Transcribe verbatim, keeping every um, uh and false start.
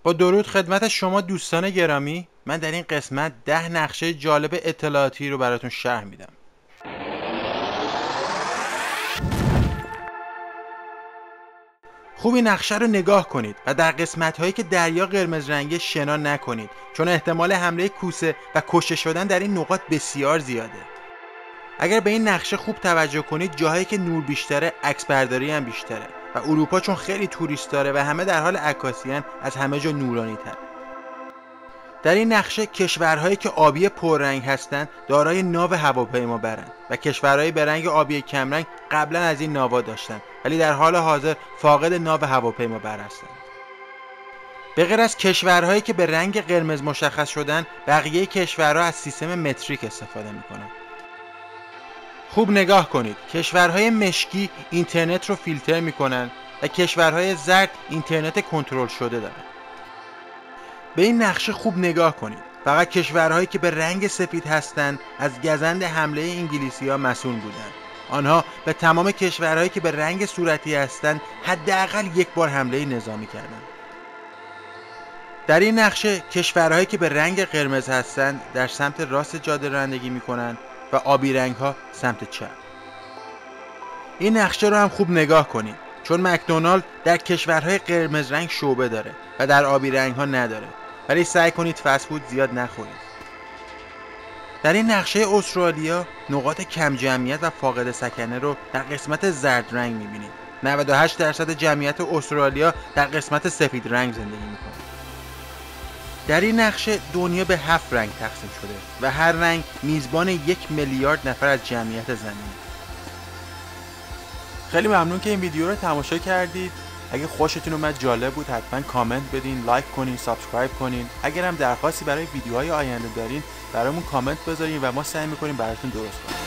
با درود خدمت شما دوستان گرامی. من در این قسمت ده نقشه جالب اطلاعاتی رو براتون شرح میدم. خوب این نقشه رو نگاه کنید و در قسمت هایی که دریا قرمز رنگی شنا نکنید، چون احتمال حمله کوسه و کشته شدن در این نقاط بسیار زیاده. اگر به این نقشه خوب توجه کنید، جاهایی که نور بیشتره عکس برداری هم بیشتره و اروپا چون خیلی توریست داره و همه در حال عکاسی‌اند، از همه جا نورانی تر. در این نقشه کشورهایی که آبی پررنگ هستند دارای ناو هواپیما برند و کشورهایی به رنگ آبی کمرنگ قبلا از این ناوا داشتند ولی در حال حاضر فاقد ناو هواپیما بر هستند. به غیر از کشورهایی که به رنگ قرمز مشخص شدن، بقیه کشورها از سیستم متریک استفاده میکنند. خوب نگاه کنید، کشورهای مشکی اینترنت رو فیلتر میکنن و کشورهای زرد اینترنت کنترل شده دارن. به این نقشه خوب نگاه کنید. فقط کشورهایی که به رنگ سفید هستند از گزند حمله انگلیسی‌ها مسئول بودند. آنها به تمام کشورهایی که به رنگ صورتی هستند حداقل یک بار حمله نظامی کردند. در این نقشه کشورهایی که به رنگ قرمز هستند در سمت راست جاده رانندگی میکنند و آبی رنگ ها سمت چپ. این نقشه رو هم خوب نگاه کنید، چون مکدونالد در کشورهای قرمز رنگ شعبه داره و در آبی رنگ ها نداره، ولی سعی کنید فست فود زیاد نخورید. در این نقشه استرالیا نقاط کم جمعیت و فاقد سکنه رو در قسمت زرد رنگ میبینید. نود و هشت درصد جمعیت استرالیا در قسمت سفید رنگ زندگی میکنه. در این نقشه دنیا به هفت رنگ تقسیم شده و هر رنگ میزبان یک میلیارد نفر از جمعیت زمین. خیلی ممنون که این ویدیو رو تماشا کردید. اگه خوشتون اومد، جالب بود، حتما کامنت بدین، لایک کنین، سابسکرایب کنین. اگر هم درخواستی برای ویدیوهای آینده دارین، برامون کامنت بذارین و ما سعی میکنیم براتون درست کنیم.